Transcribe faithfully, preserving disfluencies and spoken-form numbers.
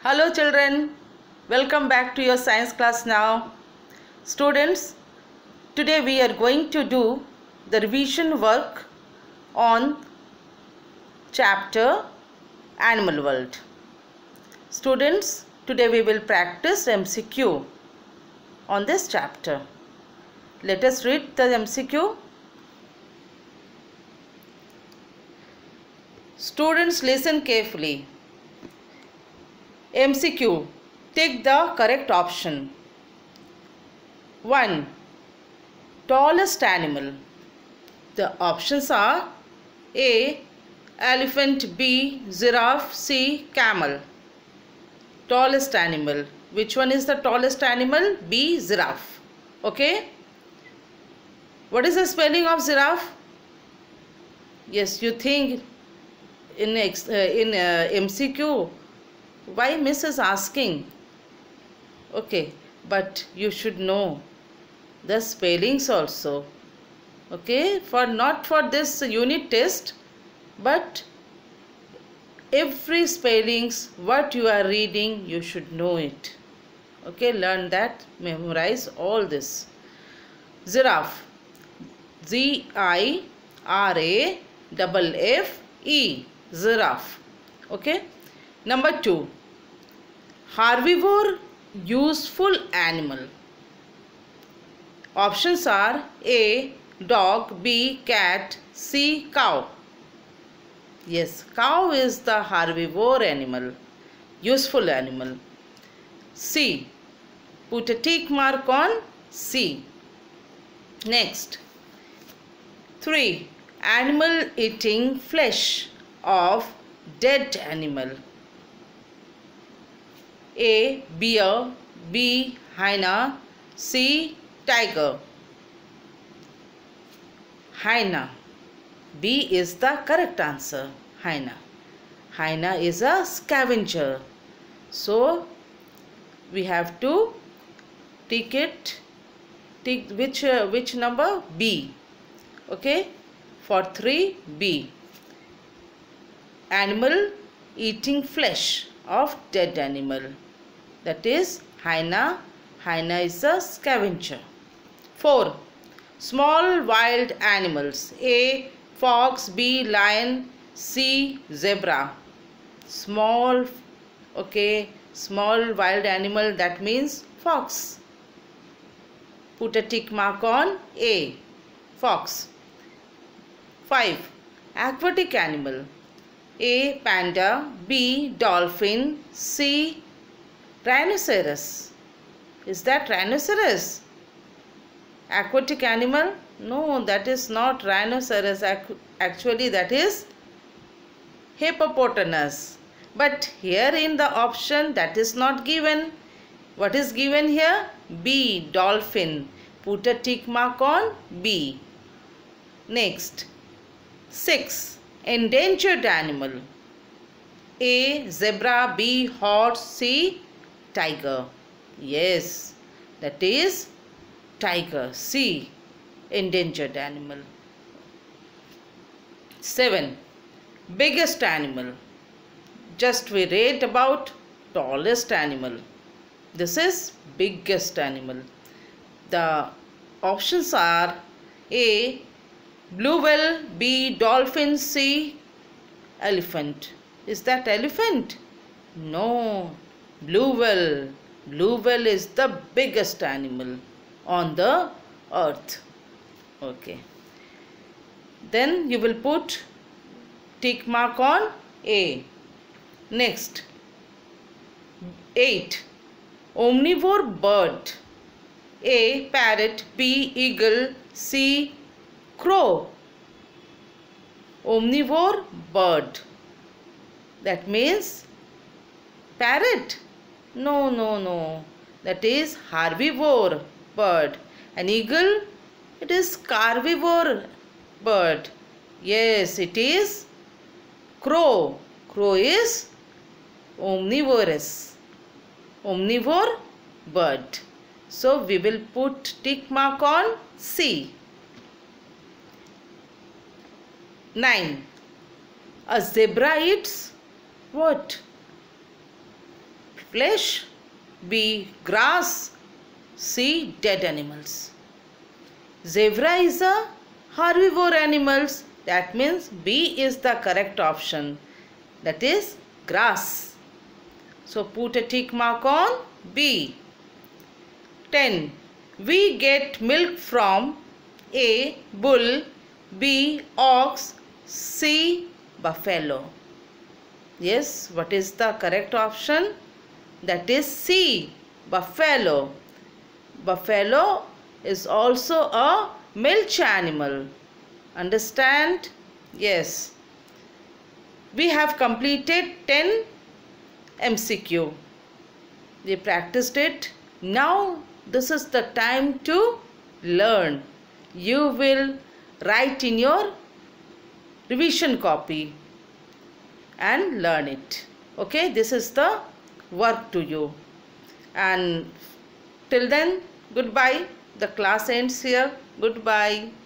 Hello children, welcome back to your science class now. Students, today we are going to do the revision work on chapter Animal World. Students, today we will practice M C Q on this chapter. Let us read the M C Q. Students, listen carefully. M C Q. Take the correct option. one. Tallest animal. The options are A. Elephant, B. Giraffe, C. Camel. Tallest animal. Which one is the tallest animal? B. Giraffe. Okay. What is the spelling of giraffe? Yes, you think in, uh, in uh, M C Q. Why Miss is asking? Okay, but you should know the spellings also. Okay, for not for this unit test, but every spellings what you are reading you should know it. Okay, learn that, memorize all this. Giraffe, Z I R A F F E, giraffe. Okay. Number two, herbivore, useful animal. Options are A. Dog, B. Cat, C. Cow. Yes, cow is the herbivore animal, useful animal. C. Put a tick mark on C. Next, three. Animal eating flesh of dead animal. A. Bear, B. Hyena, C. Tiger. Hyena. B is the correct answer. Hyena. Hyena is a scavenger. So we have to tick it. Tick which uh, which number? B. Okay. For three, B. Animal eating flesh of dead animal. That is hyena. Hyena is a scavenger. four. Small wild animals. A. Fox, B. Lion, C. Zebra. Small, okay, small wild animal, that means fox. Put a tick mark on A. Fox. five. Aquatic animal. A. Panda, B. Dolphin, C. Rhinoceros. Is that rhinoceros? Aquatic animal? No, that is not rhinoceros. Actually, that is hippopotamus. But here in the option that is not given. What is given here? B. Dolphin. Put a tick mark on B. Next, six. Endangered animal. A. Zebra, B. Horse, C. Tiger. Yes, that is tiger. C. Endangered animal. seven. Biggest animal. Just we read about tallest animal. This is biggest animal. The options are A. Blue whale, B. Dolphin, C. Elephant. Is that elephant? No. Blue whale. Blue whale is the biggest animal on the earth. Okay. Then you will put tick mark on A. Next, eight. Omnivore bird. A. Parrot, B. Eagle, C. Crow. Omnivore bird. That means parrot. No, no, no. That is herbivore bird. An eagle, it is carnivore bird. Yes, it is crow. Crow is omnivorous. Omnivore bird. So we will put tick mark on C. nine. A zebra eats what? flesh, B. grass, C. dead animals. Zebra is a herbivore animal. That means B is the correct option. That is grass. So put a tick mark on B. ten. We get milk from A. bull, B. ox, C. buffalo. Yes, what is the correct option? That is C. buffalo. Buffalo is also a milch animal. Understand? Yes. We have completed ten M C Q. We practiced it. Now this is the time to learn. You will write in your revision copy and learn it. Okay, this is the work to you. And till then, goodbye. The class ends here. Goodbye.